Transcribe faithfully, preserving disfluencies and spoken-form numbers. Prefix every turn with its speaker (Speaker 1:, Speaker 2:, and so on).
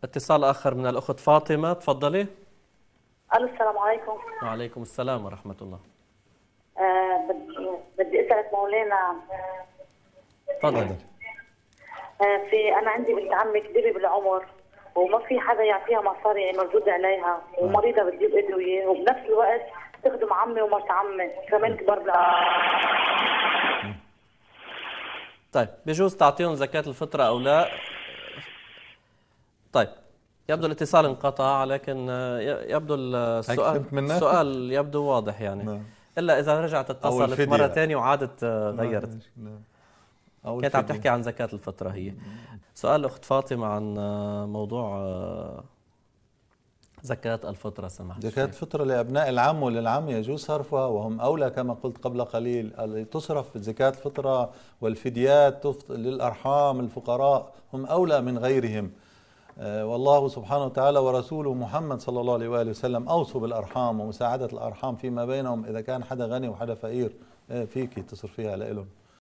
Speaker 1: اتصال آخر من الأخت فاطمة، تفضلي.
Speaker 2: الو السلام عليكم.
Speaker 1: وعليكم السلام ورحمة الله.
Speaker 2: آه بدي بدي اسالك مولانا.
Speaker 1: تفضلي.
Speaker 2: آه في انا عندي بنت عمي كبيره بالعمر وما في حدا يعطيها مصاري مردود عليها ومريضه بتجيب ادويه وبنفس الوقت تخدم عمي ومرت عمي كمان كبار بالعمر.
Speaker 1: طيب بيجوز تعطيهم زكاة الفطرة أو لا؟ طيب يبدو الاتصال انقطع، لكن يبدو السؤال السؤال يبدو واضح يعني. نعم. إلا إذا رجعت اتصلت مرة ثانية وعادت غيرت. نعم. كانت عم تحكي عن زكاة الفطرة هي. سؤال الأخت فاطمة عن موضوع زكاة الفطرة سمحت.
Speaker 3: زكاة الفطرة لأبناء العم وللعم يجوز صرفها وهم أولى كما قلت قبل قليل. تصرف زكاة الفطرة والفديات للأرحام الفقراء، هم أولى من غيرهم. والله سبحانه وتعالى ورسوله محمد صلى الله عليه وآله وسلم أوصوا بالأرحام ومساعدة الأرحام فيما بينهم إذا كان حدا غني وحدا فقير، فيك تصرفيها لإلهم.